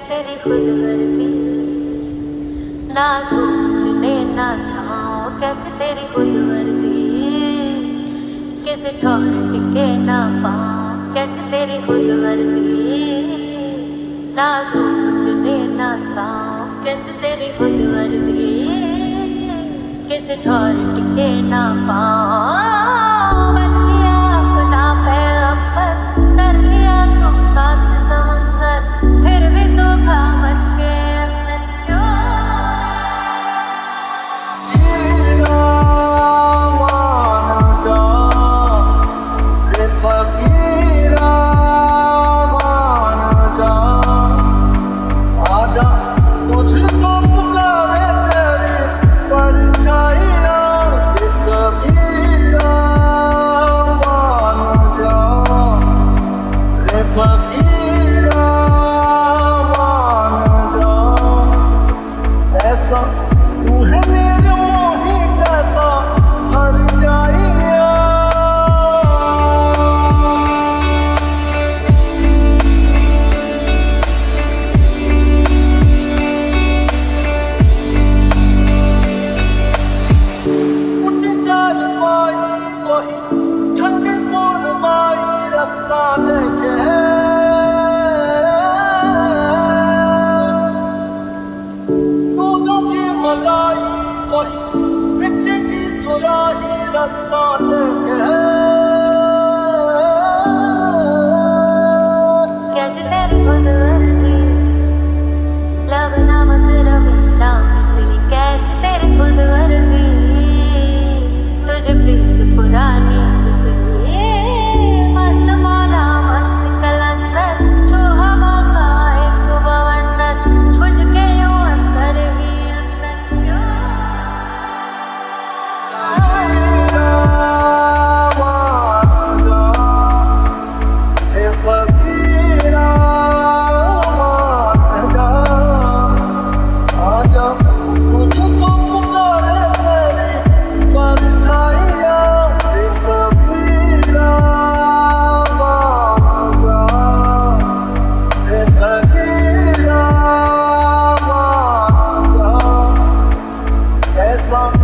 तेरी खुद गर्जी, ना धूप चुने ना छाँव, कैसे तेरी खुद गर्जी, किसी ठौर टिके ना पाँव, कैसे तेरी खुद गर्जी, ना धूप चुने ना छाँव, कैसे तेरी खुद गर्जी, किसी ठौर टिके ना पाँव। बन गया अपना पैगंबर, कर लिया तुम साथ समुंदर, फिर भी सूखा मन के अंदर क्यों? तू है मेरे मोही कैसा हर जाइया, उठ चाल पाई वही ठंडी पूरवाई रफ्ता देखे, मलाई वही मिट्टी की सुराही रास्ता देखे। कैसे तेरी खुद गर्जी, लब नमक रमीला मिश्री, कैसे तेरी खुद गर्जी, तुझे प्रीत पुरानी गुजरी, मस्त मौला मस्त कलंदर, तू हवा का एक बवंडर, बुझ के यूं अंदर ही अंदर क्यों? Song